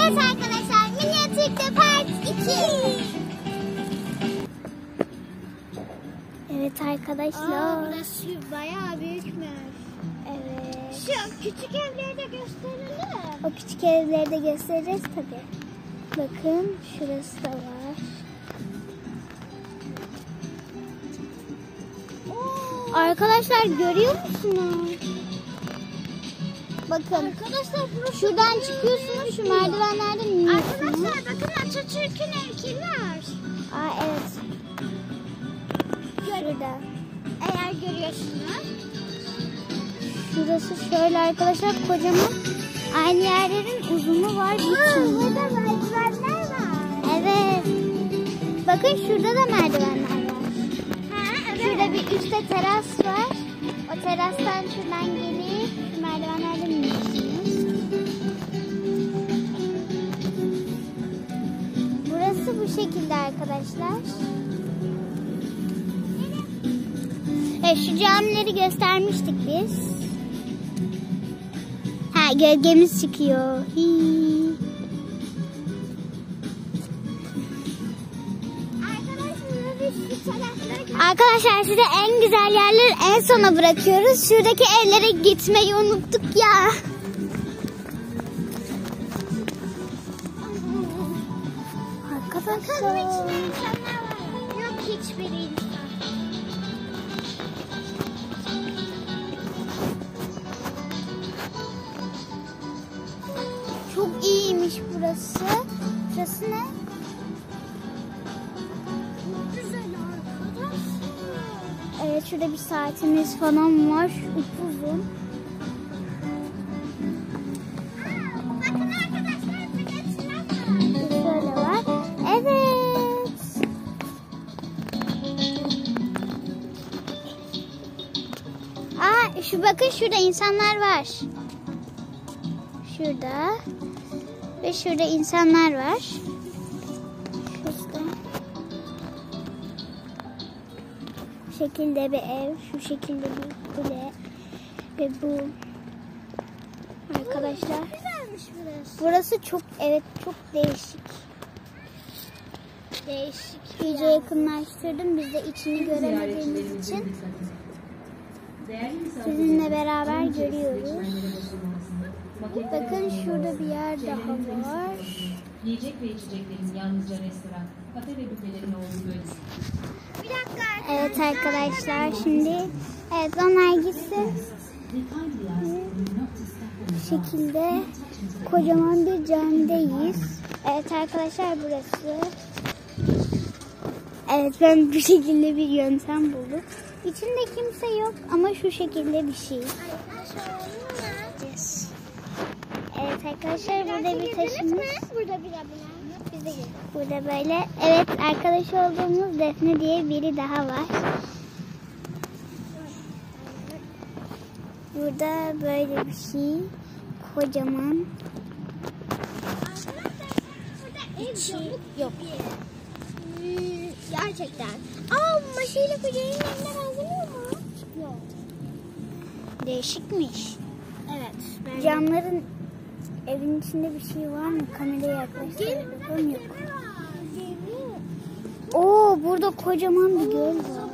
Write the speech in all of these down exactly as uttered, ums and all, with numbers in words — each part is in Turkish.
Evet arkadaşlar, Minyatürk'te part iki. Evet arkadaşlar. Aa, burası bayağı büyükmüş. Evet. Şu küçük evleri de gösterelim. O küçük evleri de göstereceğiz tabii. Bakın şurası da var. Oo. Arkadaşlar görüyor musunuz? Bakın. Arkadaşlar burası Şuradan büyük. çıkıyorsunuz, şu merdivenlerden iniyorsunuz. Arkadaşlar bakın Atatürk'ün heykeli var. Aa evet. Şurada. Eğer görüyorsunuz. Şurası şöyle arkadaşlar, kocaman. Aynı yerlerin uzunu var. Aa, burada merdivenler var. Evet. Bakın şurada da merdivenler var. Ha, evet. Şurada bir üstte teras var. O terastan şuradan gelip şu merdivenlerden iniyorsunuz. Burası bu şekilde arkadaşlar. Evet, şu camileri göstermiştik biz. Ha, gölgemiz çıkıyor. Hii. Arkadaşlar size en güzel yerleri en sona bırakıyoruz. Şuradaki evlere gitmeyi unuttuk ya. Arkadaşlar. Yok hiçbir insan. Çok iyiymiş burası. Burası ne? Güzel arkadaşlar. Evet, şurada bir saatimiz falan var. Upuzun. Bakın arkadaşlar biletler var. Şöyle var. Evet. Aa, şu bakın şurada insanlar var. Şurada. Ve şurada insanlar var. Şurada. Bu şekilde bir ev. Şu şekilde bir kule. Ve bu. Arkadaşlar. Güzelmiş burası. Burası çok, evet, çok değişik. Değişik. İyice yakınlaştırdım. Biz de içini göremediğimiz için sizinle beraber görüyoruz. Bakın şurada bir yer daha var. Yiyecek ve içeceklerin yalnızca restoran, kafe ve büfelerin olduğu bölgesi. Bir dakika. Evet arkadaşlar, şimdi evet onlar gitsin. Bu şekilde kocaman bir camideyiz. Evet arkadaşlar, burası. Evet, ben bu şekilde bir yöntem buldum. İçinde kimse yok ama şu şekilde bir şey. Yes. Evet arkadaşlar, burada bir taşımız. Burada bir abla. Biz de geldik. Burada böyle. Evet, arkadaş olduğumuz Defne diye biri daha var. Burada böyle bir şey. Kocaman. Burada ev İçi yok. yok. Hmm, gerçekten. Aa, maşayla kucenin evine benzemiyor mu? Yok. Değişikmiş. Evet. Ben Camların evin içinde bir şey var mı? Kameraya yaklaştırıp bakalım, yok. Oo, burada kocaman bir göl var.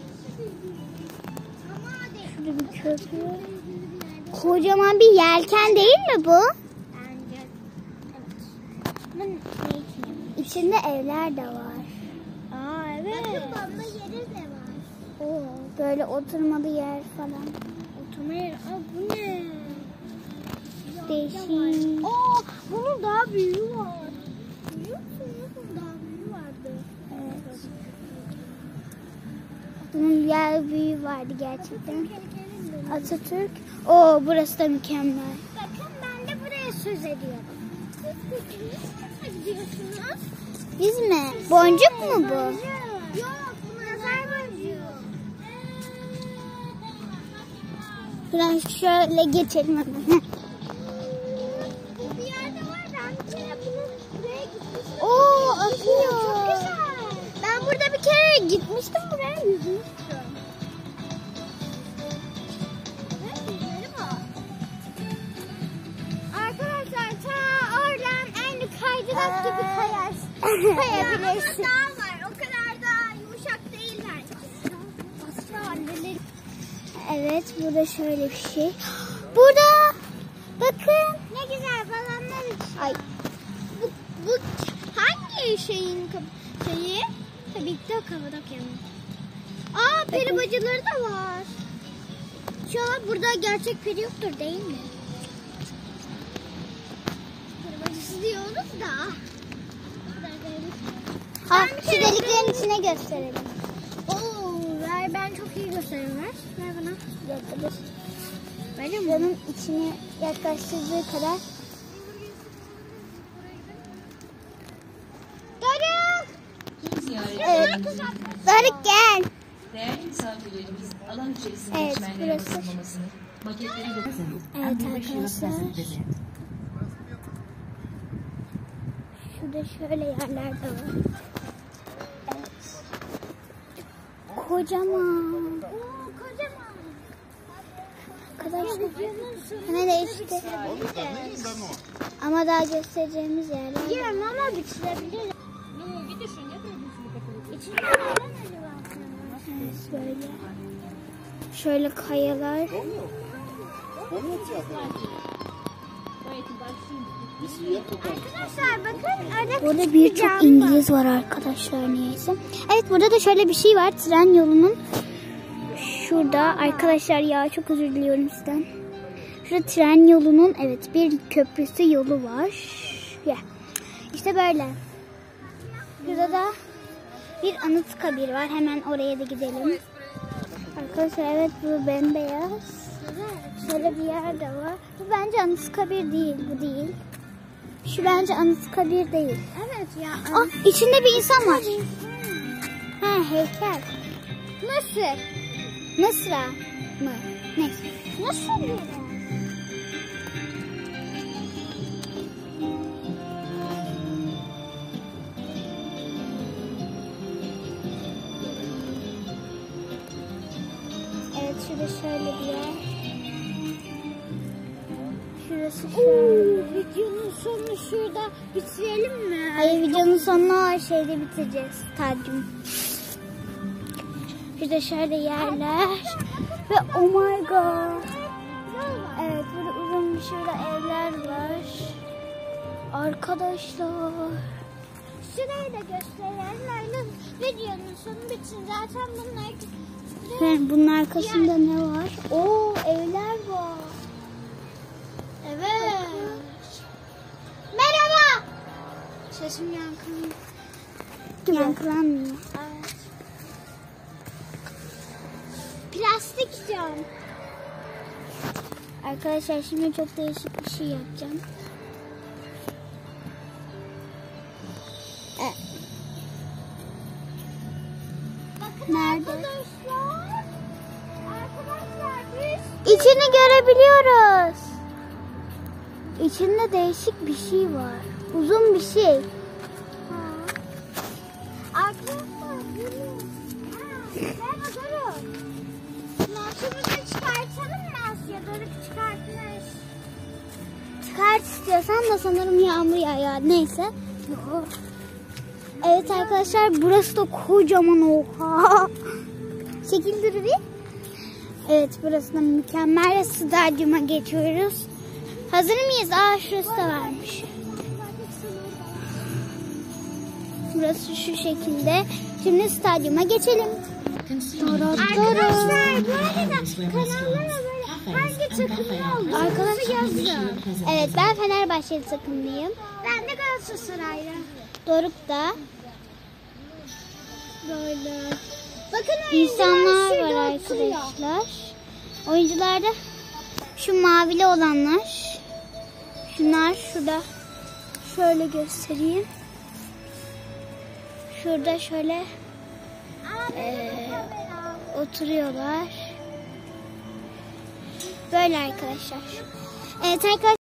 Şurada bir köprü. Kocaman bir yelken değil mi bu? Bence. Evet. İçinde evler de var. Aa, evet. Bakın bamba yeri de var. Oo, böyle oturmalı yer falan. Oturma yeri. Aa, bu ne? Değişik. Aa, bunun daha büyüğü var. Biliyor musun? Bunun daha büyüğü vardı. Evet. Bunun yer büyüğü vardı gerçekten. Atatürk. Oo, burası da mükemmel. Bakın ben de buraya söz ediyorum. Siz peki nasıl gidiyorsunuz? Biz mi? Boncuk mu bu? Yok, bu nazar boncuğu. Biraz şöyle geçelim hemen. Bu bir yerde var. Ben bir kere bunu buraya gitmiştim. Oo, Çok akıyor. güzel. Ben burada bir kere gitmiştim buraya, yüzmüştüm. Evet, güzeli var. Arkadaşlar ta oradan en Kaymak gibi kayarsın. Kayabilirsin. Daha var. O kadar da yumuşak değil bence. Evet, burada şöyle bir şey. Burada bakın. Ne güzel balonlar uçuyor. Ay, Bu, bu hangi şeyin kap- şeyi? Tabii ki de Kapadokya'nın. Aa, peri bacıları da var. Şu an burada gerçek peri yoktur değil mi? Peri bacısı diyoruz da. ha, şu deliklerin içine gösterelim. Oo, ver, ben çok iyi gösteririm. Ver, ver bana. Yaklaşık. Böyle mi? Canın içine yaklaştırdığı kadar. Doruk! Tüm ziyaretçilerimizin Doruk gel. değerli misafirlerimiz alan içerisinde Evet, çimenlere burası. ısınmamasını, maketleri Evet arkadaşlar. Şurada şöyle yerler de var. Evet. Kocaman. Oo, kocaman. Arkadaşlar. Hani de işte. Ama daha göstereceğimiz yerler var. Biliyorum ama bitirebilirim. İçinde ne var acaba? Evet, böyle. Şöyle kayalar. Arkadaşlar bakın öyle Burada küçük birçok cam var. İngiliz var arkadaşlar niyeyse. Evet, burada da şöyle bir şey var. Tren yolunun şurada arkadaşlar, ya çok özür diliyorum sizden. Şurada tren yolunun evet bir köprüsü yolu var. Ya. İşte böyle. Burada da bir Anıtkabir var. Hemen oraya da gidelim. Arkadaşlar evet, bu bembeyaz. Şöyle bir yer de var. Bu bence Anıtkabir değil. Bu değil. Şu bence Anıtkabir değil. Evet ya. Ah, içinde bir insan var. Ha, heykel. Nasıl? Mısra mı? Neyse. Nasıl bir? Evet, şurada şöyle bir yer. Şurası şöyle. Videonun sonunu şurada bitirelim mi? Hayır, videonun sonunu şeyde bitireceğiz. Stadyum. Şurada şöyle yerler. Ve oh my god. Evet, burada uzun bir şurada evler var. Arkadaşlar. Şurayı da gösterelim. Öyle videonun sonu bitsin. Zaten bunlar... He, bunun arkasında ne var? Oo, evler var. Evet. Merhaba. Sesim yankılanıyor. Yankılanmıyor. Evet. Plastik cam. Arkadaşlar şimdi çok değişik bir şey yapacağım. Evet. Bakın Nerede? arkadaşlar. Arkadaşlar biz... İçini görebiliyoruz. İçinde değişik bir şey var. Uzun bir şey. Ha. Arkadaşlar yürüyün. Ha, merhaba Doruk. Notumuzu çıkartalım mı Asya? Doruk çıkartmış. Çıkart istiyorsan da sanırım yağmur yağıyor. Neyse. Evet arkadaşlar, burası da kocaman, oha. Şekil dur bir. Evet, burası da mükemmel. Stadyuma geçiyoruz. Hazır mıyız? Aa, şurası da varmış. Burası şu şekilde. Şimdi stadyuma geçelim. Arkadaşlar bu arada kanallara böyle hangi takımlı olduğunu Arkadaşlar yazın. evet, ben Fenerbahçeli takımlıyım. Ben de Galatasaraylı. Doruk da. Böyle. Bakın İnsanlar oyuncular var şurada oturuyor. arkadaşlar. Oyuncularda şu mavili olanlar. Şunlar şurada. Şöyle göstereyim. Şurada şöyle eee, oturuyorlar. Böyle arkadaşlar. Evet arkadaşlar.